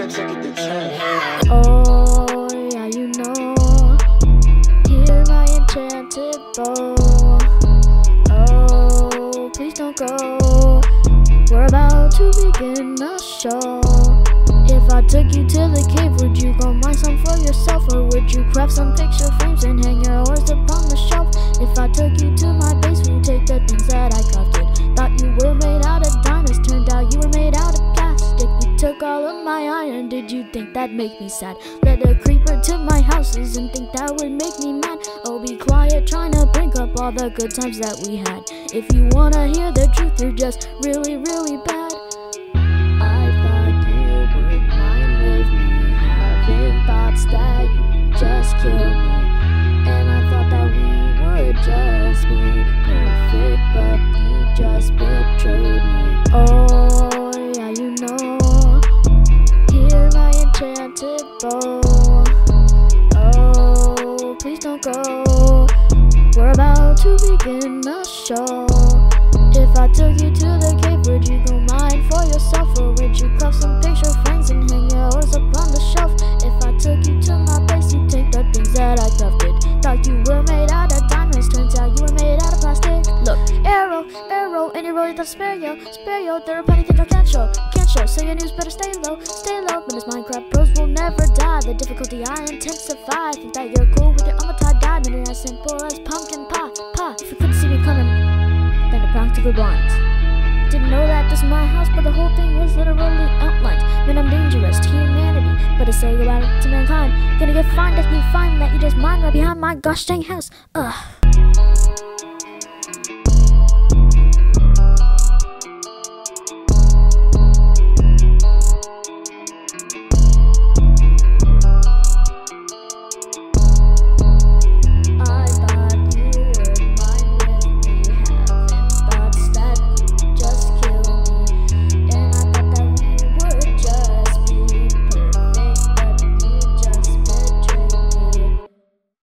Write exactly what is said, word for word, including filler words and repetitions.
Oh, yeah, you know, hear my enchanted bow. Oh, please don't go, we're about to begin a show. If I took you to the cave, would you go mine some for yourself? Or would you craft some picture frames and hang your horse upon the shelf? If I took you to my base, would you take the things that I crafted? Thought you were made out of diamonds, turned out you were made out of plastic. You took all of my iron, did you think that'd make me sad? Let a creeper to my houses and think that would make me mad. Oh, be quiet, trying to bring up all the good times that we had. If you wanna hear the truth, you're just really, really bad. I thought you would mind with me, having thoughts that you just killed me. And I thought that we would just be perfect, but you just betrayed me. Oh, yeah, you know, hear my enchanted bow. Oh, please don't go, we're about to begin a show. If I took you to the cave, would you go mine for yourself? Or would you craft some picture frames and hang your horse up on the shelf? If I took you to my base, you'd take the things that I crafted. Thought you were made out of diamonds, turns out you were made out of plastic. Look, arrow, arrow, and you really don't spare yo, spare yo. There are plenty things I can't show, can't show. So your news better stay low, stay low. But this Minecraft pros will never die. The difficulty I intensify. Think that you're cool with your Amatad diamond, and as simple as pumpkin pie, pie. If you couldn't see me coming, then you're practically blind. Didn't know that this is my house, but the whole thing was literally outlined. Man, I'm dangerous to humanity, but I say goodbye to mankind. Gonna get fined if you find that you just mine right behind my gosh dang house. Ugh.